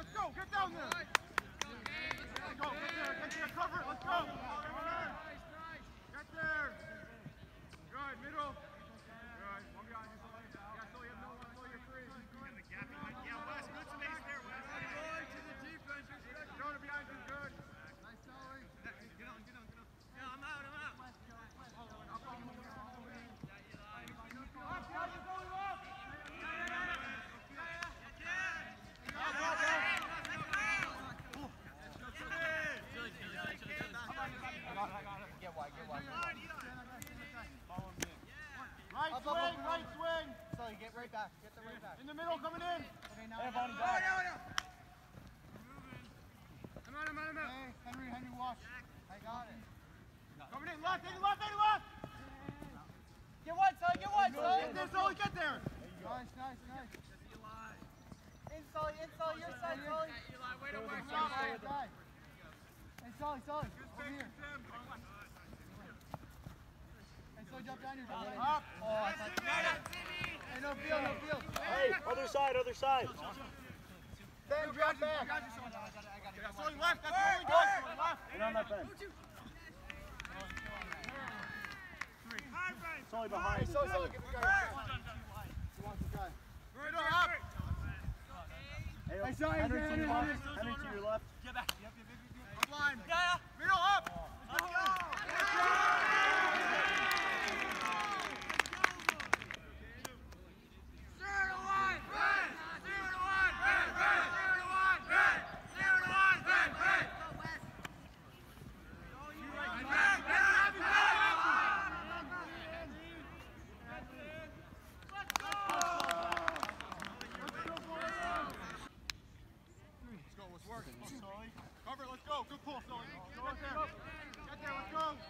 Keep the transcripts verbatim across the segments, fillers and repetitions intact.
Let's go. Get down there. Let's go. Get there. Get there. Cover it. Let's go. Get there. Good. Middle. Good. One behind you. Yeah, so you have no one. So you're free. Yeah, Wes. Good space there, Wes. Going to the defense. Throwing it behind you. Good. Nice, Sully. Get on, get on, get on. Yeah, I'm out, I'm out. Right swing, right swing. So you get right back. Get the right back. In the middle, coming in. Okay, now. Hey, Bonnie, Oh, back. no, no. I'm out, I'm out, I'm out. Hey, Henry, Henry, watch. I got it. Coming in, left, in left, in left. Get one, Sully. Get one, Sully. Get there, Sully, get there. Nice, nice, nice. In, Sully, in, Sully, your side, Sully. Eli, way to work. Hey, Sully, Sully, over here. Hey, Sully, jump down here. Up. Oh, I thought you got it. Hey, no field, no field. Hey, other side, other side. Ben, drop back. Yeah, Sully left, that's really good. Sully left. Get on that bench. Sully behind. Hey, Sully, Sully, get the guy. He wants the guy. Middle, up. Hey, Hey, Sully, Henry to Henry, your left. Henry. Henry to your left. Get back. Up line. Middle, up. Let's go. Cover, let's go. Good pull, Sully. Go up there. Get there, let's go.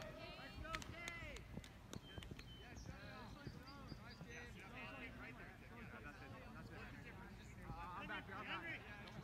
I'm back here, I'm back.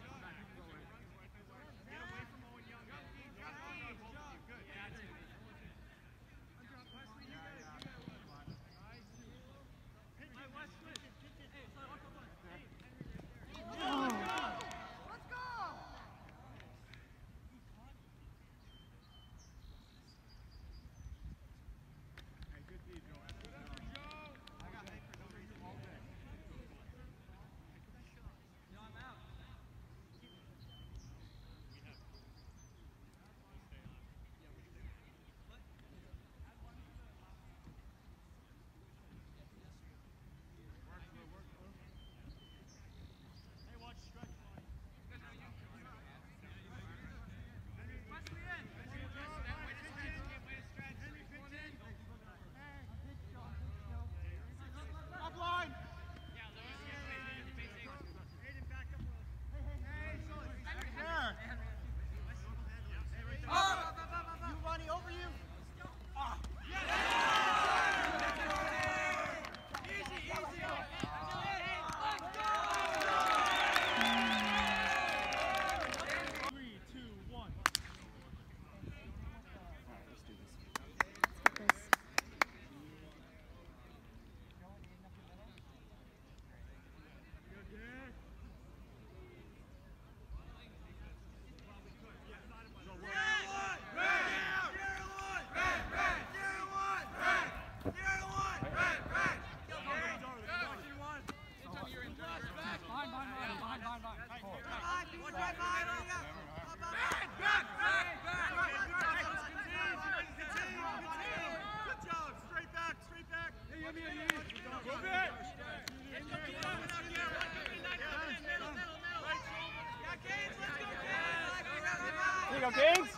There you go, Kings.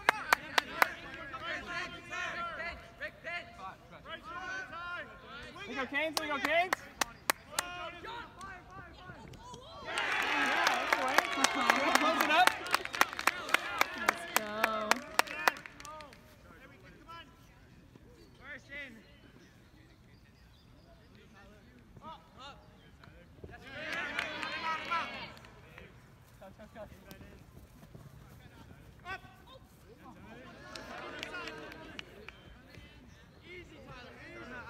There you go, Kings. There you go, Kings. Close it up. Let's go.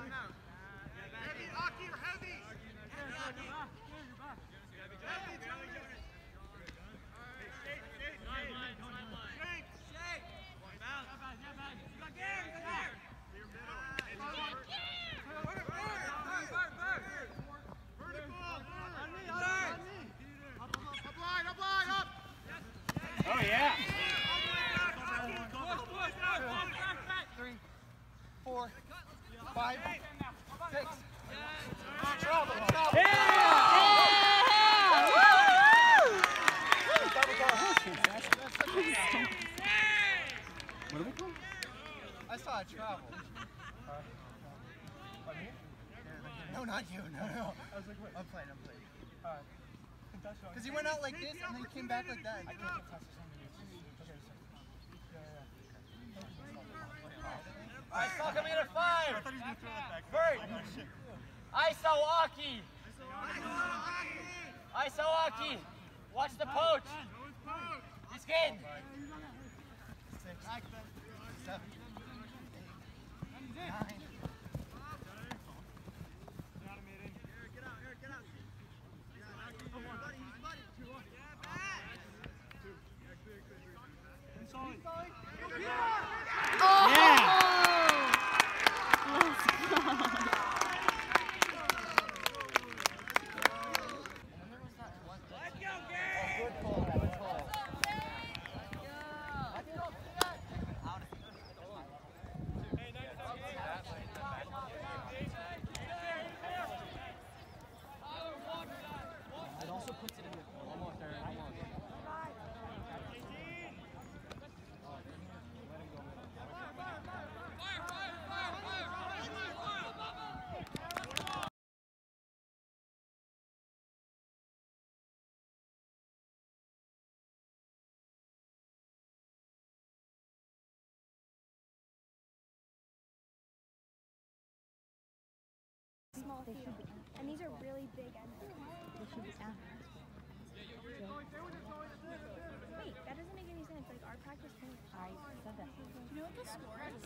Heavy, Aki, you're heavy. Heavy, No, not you. No, no. I was like, wait. I'm playing. I'm playing. Alright. Concussion. Because he went out like this and then he came back like that. I can't get past this one. Okay, so. Yeah, yeah. Alright, Saul coming in at five. I thought he was going to throw that back. Vert. Oh, shit. I S O Aki. I S O Aki. Watch the poach. He's in. Six, seven, eight, nine. Oh! Yeah. Let's go. Good call. Good call. It also puts it in the almost there. Almost. Small field. And these are really big ends. They should be out. Wait, that doesn't make any sense. Like our practice finished. I said that. Do you know what the score is?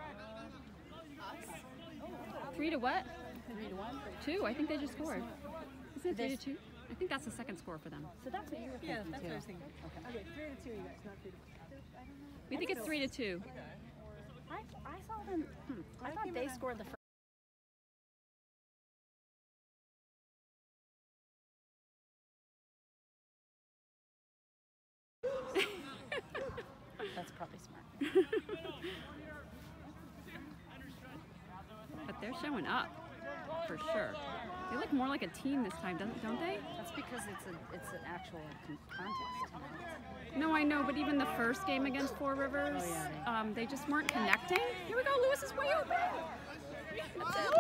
Three to what? Three to one. Two. I think they just scored. Isn't it three to This- two? I think that's the second score for them. So that's what you were thinking Yeah, that's too. what I was thinking. Okay, three to two, you guys, not three to one. We think it's three to two. I, I saw them. Hmm, I thought they scored the first. That's probably smart. But they're showing up for sure. They look more like a team this time, don't don't they? That's because it's a it's an actual con- contest. No, I know, but even the first game against Four Rivers, Oh, yeah, they- um, they just weren't connecting. Here we go, Lewis is way open. That's it.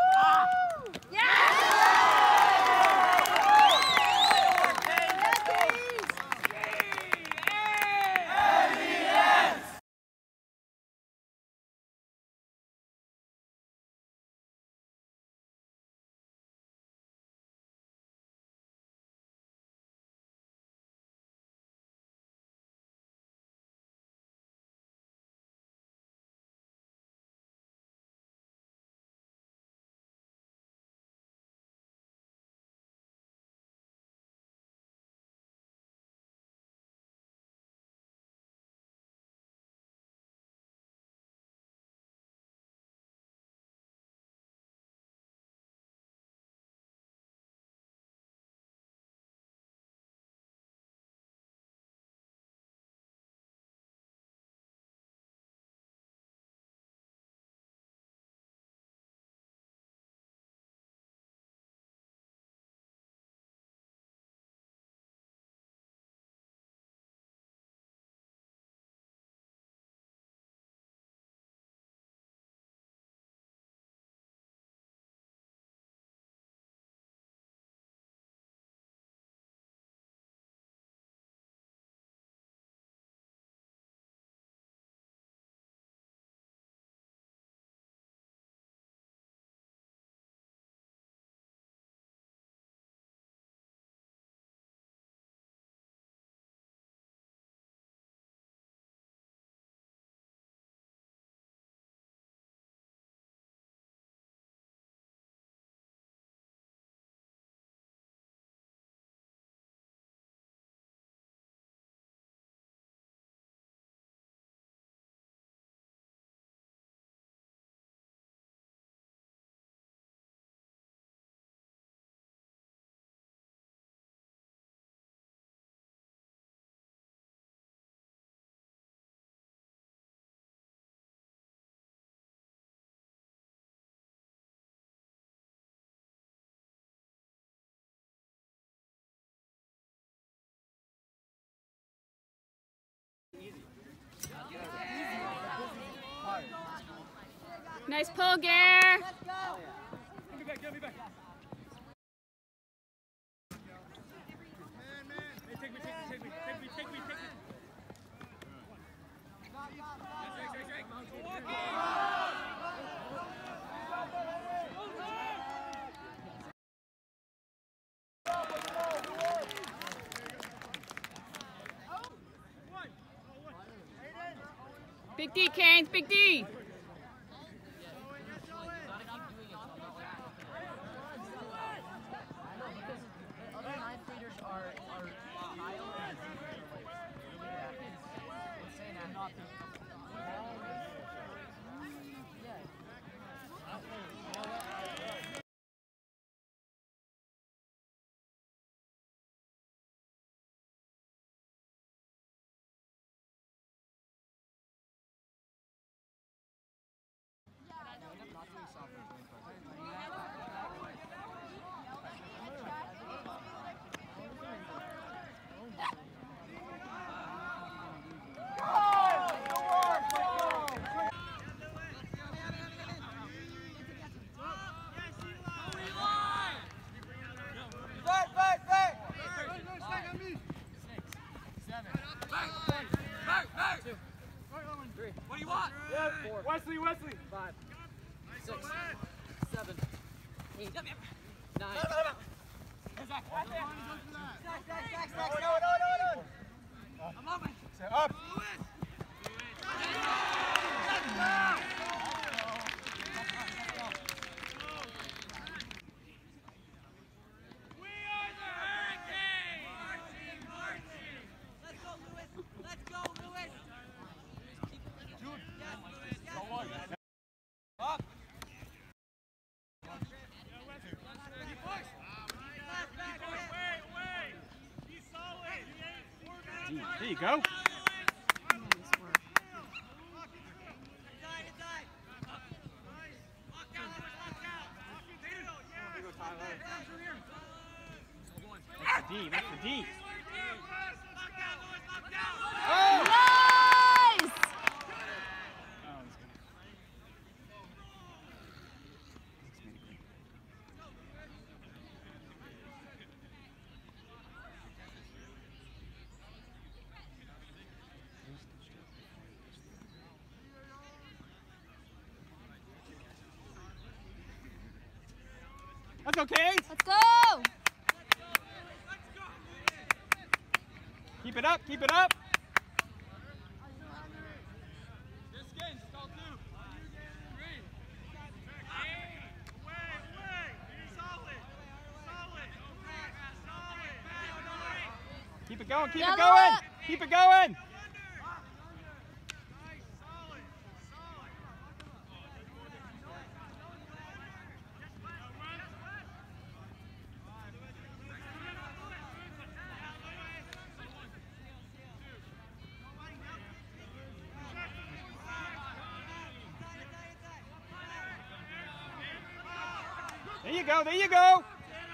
Nice pull, Gare. Give me back, give me back. Big D, Canes, Big D. Other ninth graders are are Kyle and insane at not What do you want? Four. Wesley, Wesley. five, six, seven, eight, nine. Say up. There you go. That's the D. That's the D. Oh! Nice! That's okay. Let's go! Keep it up. Keep it up. Keep it going. Keep it Yellow going. up. Keep it going. There you go. There you go.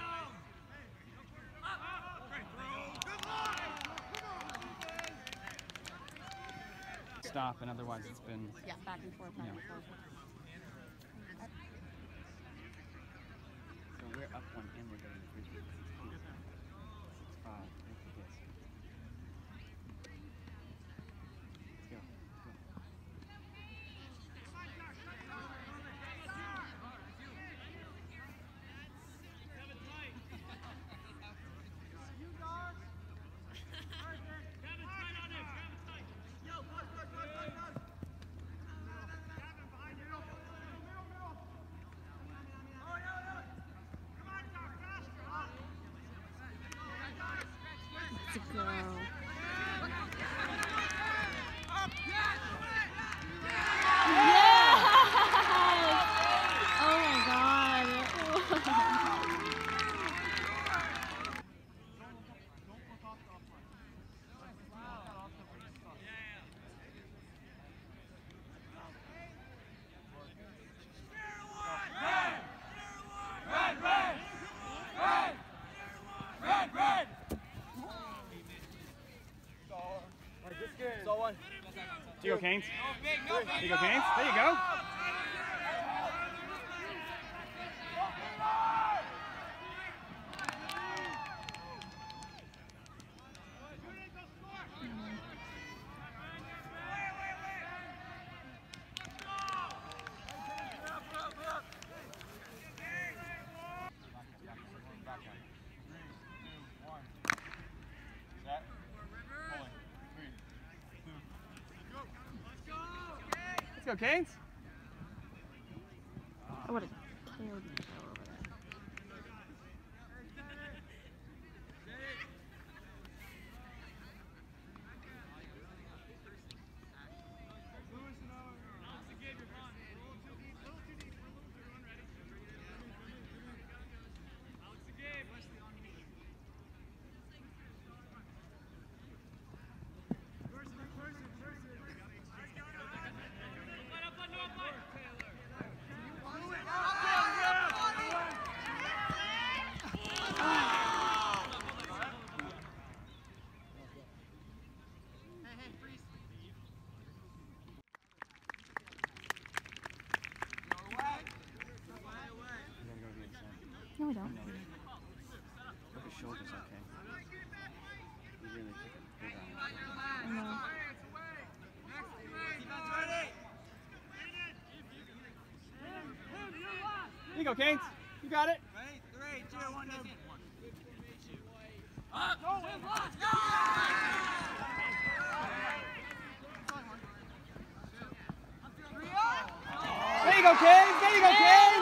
Stop, and otherwise it's been. Yeah, back and forth, back and forth. So we're up one and we're getting three. Six, five. Let's go. Let's go. Let's go. Yes! Oh my god. There you go, Canes. There you go, Canes. There you go. go, Canes. I would have killed Michelle over there. No, we don't. Look at shoulders, okay. You really took it big on it. I know. Here you go, Canes. You got it. Right, three, two, one, that's it. There you go, Canes. There you go, Canes.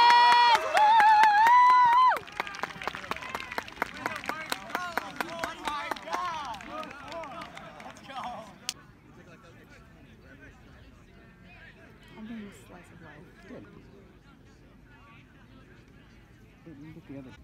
I'm doing a slice of life. Good. Hey, you can get the other.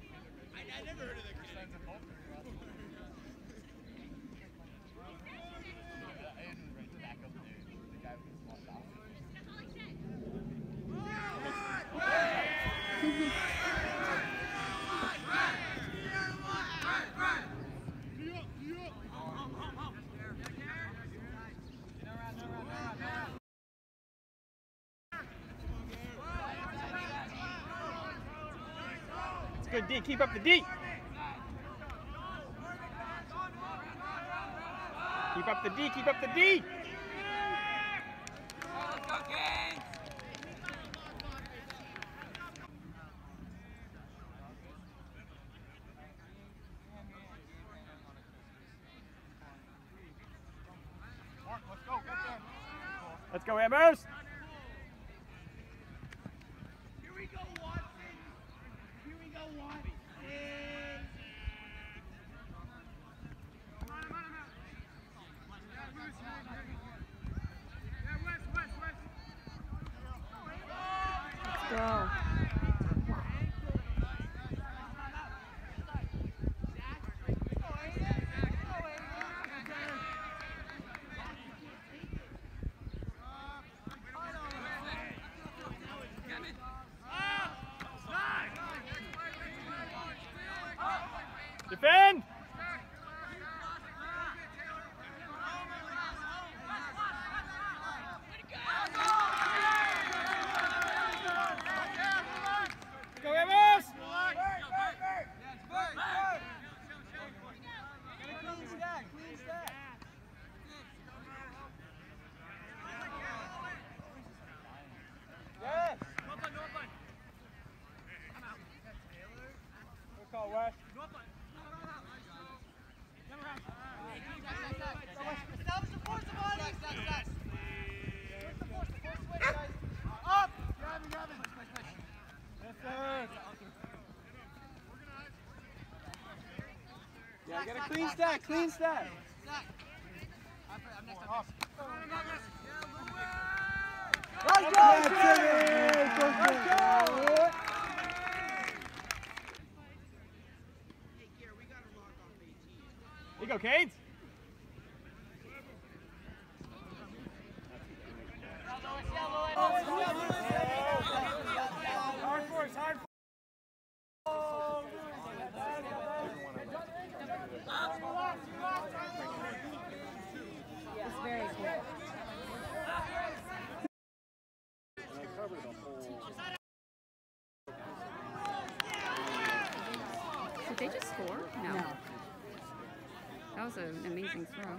It's good, D. Keep up the D. Keep up the D. Keep up the D. Let's go, Hammers. Here we go, Watson. Here we go, Watson. Let's go. Defend. Go, Hammers. Clean stack, clean stack. Yes. Good call, Wes. Establish the force, somebody. Where's the force? The force switch, guys. Up. Grab it, grab it. Yes, sir. Yeah, get a clean stack, clean stack. Let's go, Let's go. Here you go, Canes. Hard force, hard force. It's very cool. Did they just score? No. No. That was an amazing throw.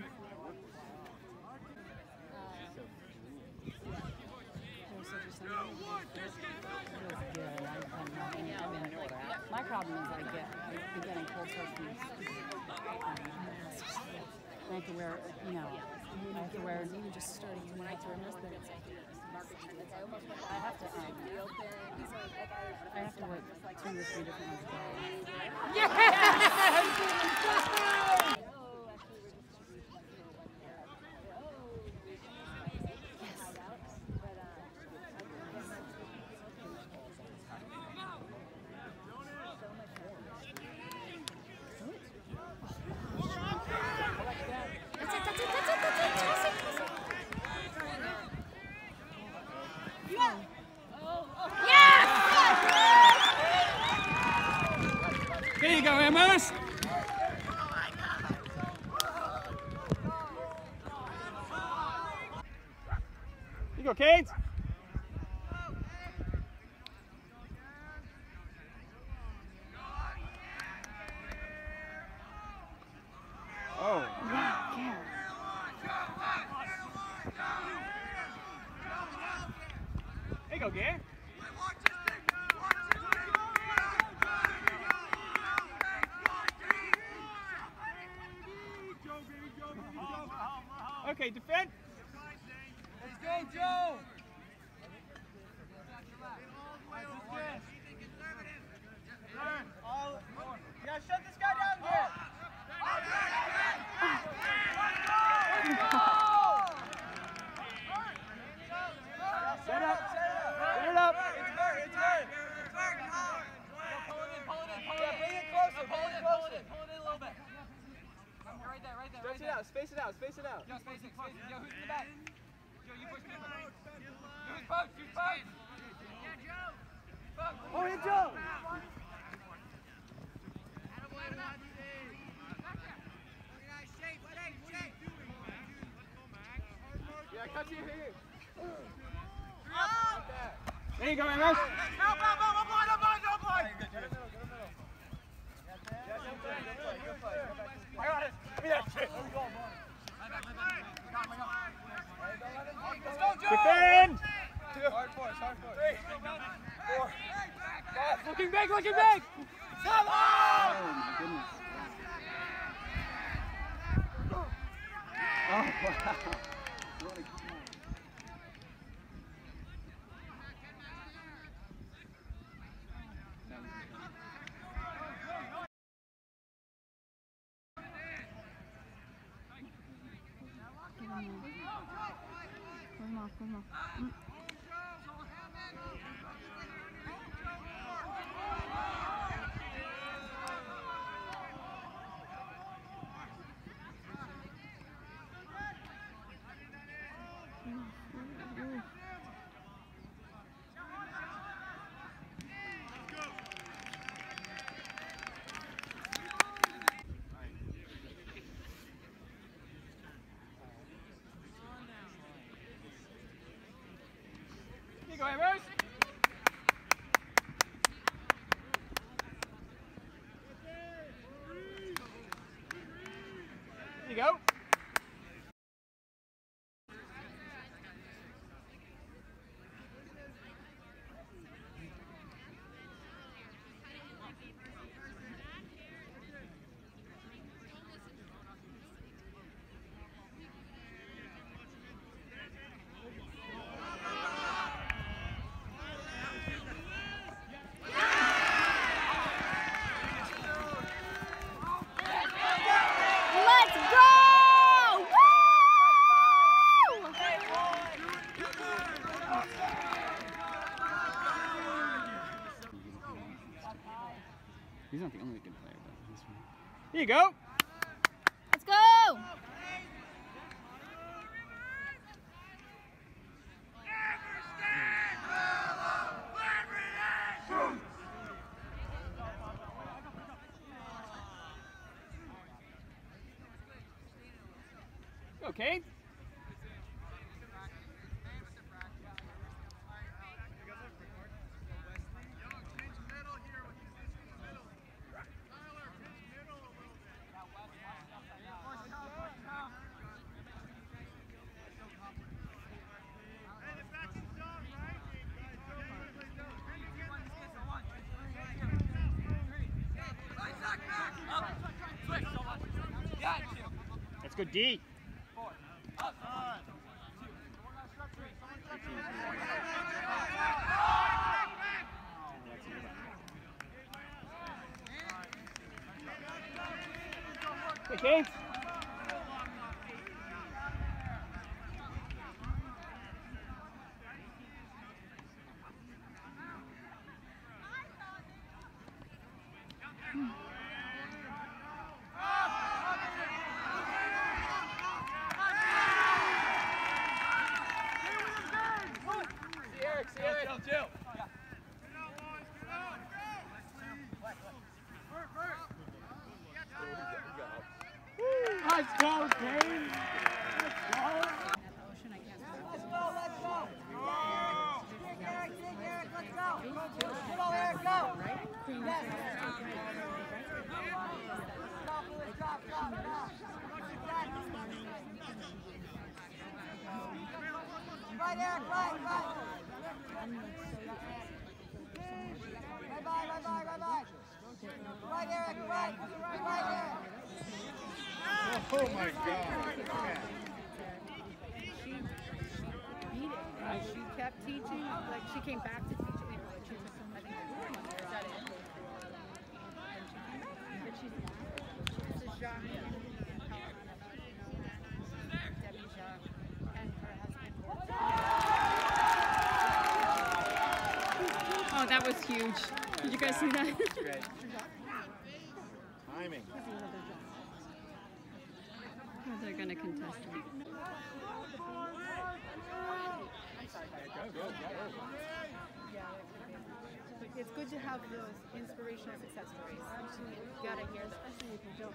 My problem is I get, I'm getting cold sores from I have to wear, you know, I have to wear, even just starting when I turn this, then it's like, I have to, um, I have to wear two or three different ones. That's it, that's it, that's it, that's it. Toss it, toss it. There you go, Amos. You go, Kate. Oh. There you go, Gare. Okay, defend. Let's go, Joe! All, you gotta shut this guy down, Garrett! Set up. Set it up. It's good, it's good. Pull it in, pull it in, pull it Yeah, in. bring it closer, Pull bring it it in, pull it closer. in, pull it in a little bit. Right there, right there, right Stretch it there. out, space it out, space it out. Yo, space it, space it. Yo, who's in the back? Yo, you push Cooper. Yo, who's post? Who's post? Oh, hit Joe! Yeah, cut you here. There you go, Amos. Defend. Hard force, hard force. Three, four, five. Looking big, looking big! Oh my goodness. Oh wow. What a call. Put him off, put him off. Mm. Here you go, Amos. Here you go. Let's go! Woo! He's not the only good player, but he's one. Here you go. Let's go! Go, Kate. Let's go D. Okay. Let's go, Kane! Let's go! Ocean, I can't Let's go, let's go! Dig, Eric, dig, Eric, let's go! Come on, Eric, go! right? Queen Yes. Stop, Stop, stop, stop, stop. Right, Eric, right, right. Right by, right by, right by. Right, Eric, right. Right, Eric. Oh my God. She beat it. Right? She kept teaching. Like she came back to teach it. Like she took some, I think, is that it? And she came back. But she's this is Jacques and Debbie Jacques and her husband. Oh, that was huge. Did you guys see that? Great. Timing. Oh, they're gonna contest it. Go, go, go. Yeah, it's good to have those inspirational success stories. You gotta hear, especially if you don't.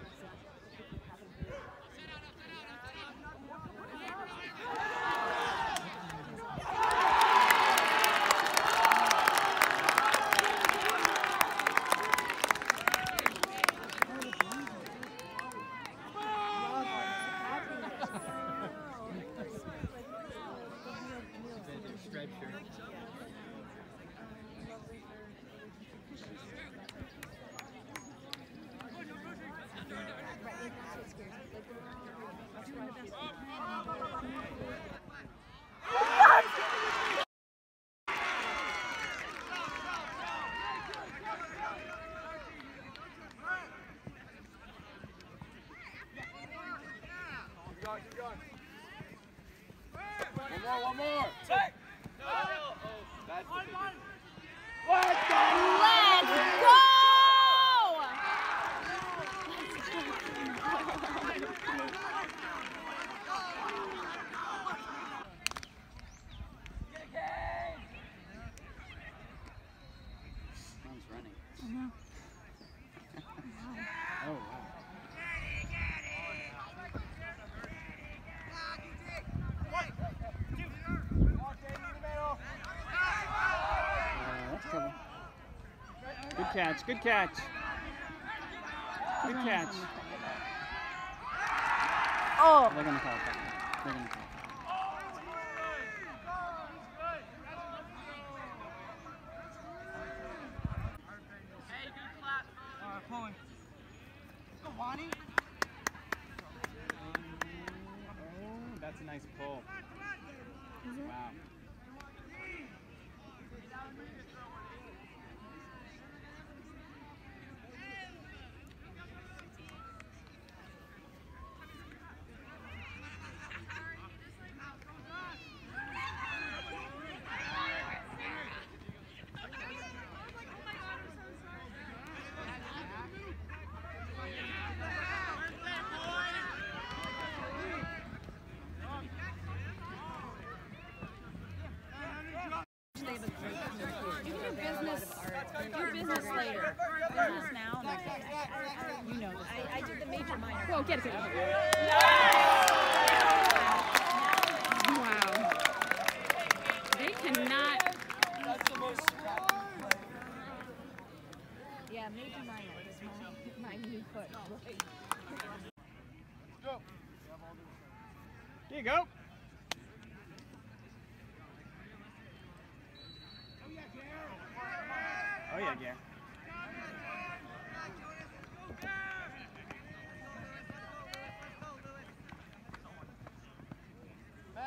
One more, one more. Take. That's One, one. What the? Let's go! Mom's running. know. Oh, wow. Uh, that's trouble. Good catch, good catch. Good catch. Oh! They're going to call it back. They're going to call it back. Pulling. Let's go, Lonnie. Oh, that's a nice pull. Wow. Do business later. Business now. And you know this. I, I did the major minor. Whoa, get it, get it. Wow. They cannot. That's the most. Yeah, major minor is my, my new foot. Right. Go. Here you go. Oh yeah, Gare.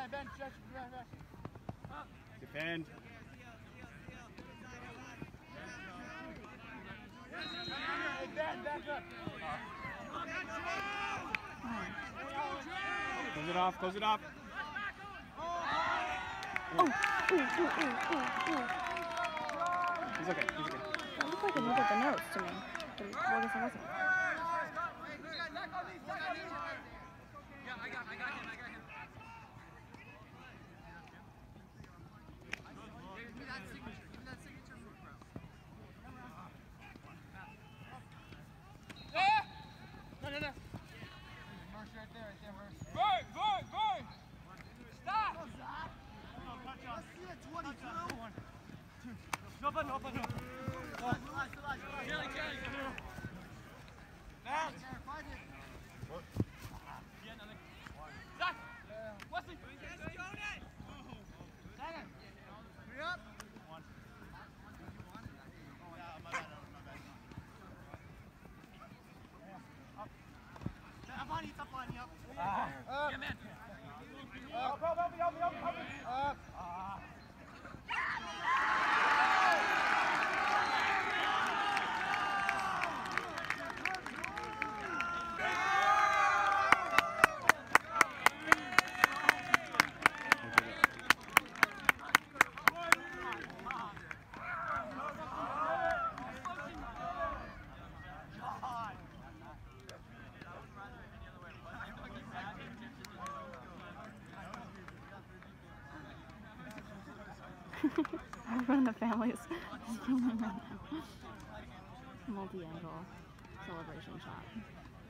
Ben, stretch, Ben, Ben. Defend. Hey, Ben, back up. Close it off, close it off. Oh, ooh, ooh, ooh, ooh, ooh. He's okay, he's okay. That looked like a move at the nose to me. But it, well, I guess it wasn't. Yeah, I got, I got him, I got him. Give me that signature, give me that signature move, bro. Yeah! No, no, no. Merce right there, right there, Merce. Vern, Vern, Vern! Stop! No, but no, but no. Kelly, Kelly! Bounce. Zach! Wesley! Second. Hurry up. Up on you, up on you. Up. Yeah, man! Up, up, up, up, up, up. Up. Everyone in the family is filming right now. Multi-angle celebration shot.